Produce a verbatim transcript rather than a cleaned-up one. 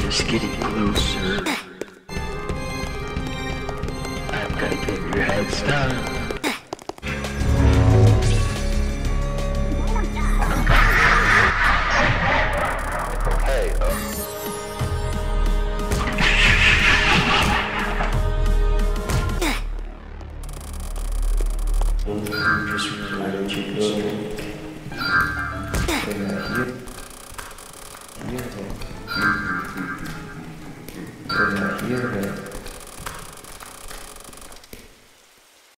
just getting closer. I'm gonna get your head start.